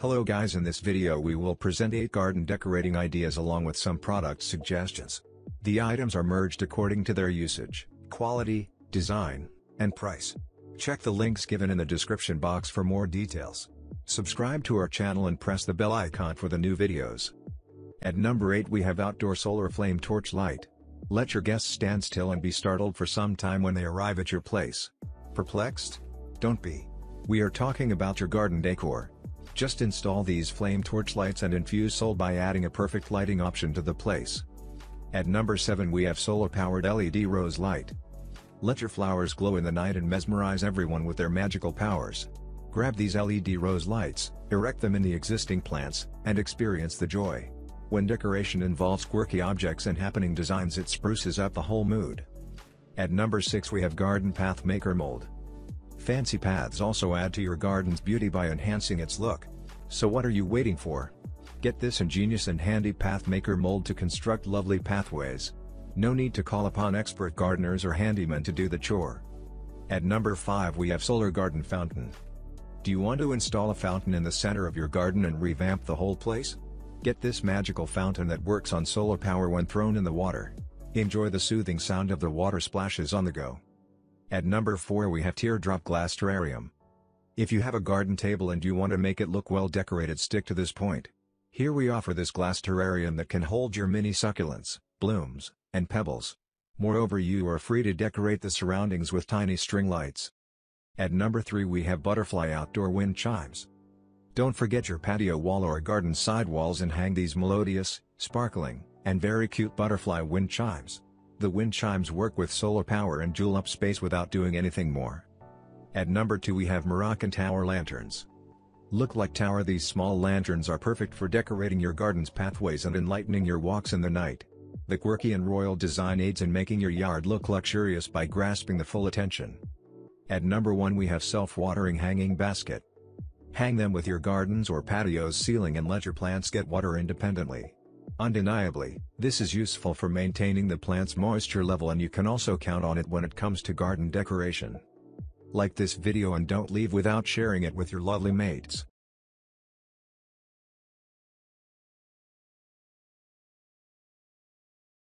Hello guys, in this video we will present 8 garden decorating ideas along with some product suggestions. The items are merged according to their usage, quality, design, and price. Check the links given in the description box for more details. Subscribe to our channel and press the bell icon for the new videos. At number 8 we have outdoor solar flame torch light. Let your guests stand still and be startled for some time when they arrive at your place. Perplexed? Don't be. We are talking about your garden decor. Just install these flame torch lights and infuse soul by adding a perfect lighting option to the place. At number 7 we have solar-powered LED rose light. Let your flowers glow in the night and mesmerize everyone with their magical powers. Grab these LED rose lights, erect them in the existing plants, and experience the joy. When decoration involves quirky objects and happening designs, it spruces up the whole mood. At number 6 we have Garden Path Maker Mold. Fancy paths also add to your garden's beauty by enhancing its look. So what are you waiting for? Get this ingenious and handy Path Maker mold to construct lovely pathways. No need to call upon expert gardeners or handymen to do the chore. At number 5 we have Solar Garden Fountain. Do you want to install a fountain in the center of your garden and revamp the whole place? Get this magical fountain that works on solar power when thrown in the water. Enjoy the soothing sound of the water splashes on the go. At number 4 we have Teardrop Glass Terrarium. If you have a garden table and you want to make it look well decorated, stick to this point. Here we offer this glass terrarium that can hold your mini succulents, blooms, and pebbles. Moreover, you are free to decorate the surroundings with tiny string lights. At number 3 we have Butterfly Outdoor Wind Chimes. Don't forget your patio wall or garden side walls and hang these melodious, sparkling, and very cute butterfly wind chimes. The wind chimes work with solar power and jewel up space without doing anything more. At number 2 we have Moroccan Tower Lanterns. Look like tower, these small lanterns are perfect for decorating your garden's pathways and enlightening your walks in the night. The quirky and royal design aids in making your yard look luxurious by grasping the full attention. At number 1 we have Self-Watering Hanging Basket. Hang them with your garden's or patio's ceiling and let your plants get water independently. Undeniably, this is useful for maintaining the plant's moisture level, and you can also count on it when it comes to garden decoration. Like this video and don't leave without sharing it with your lovely mates.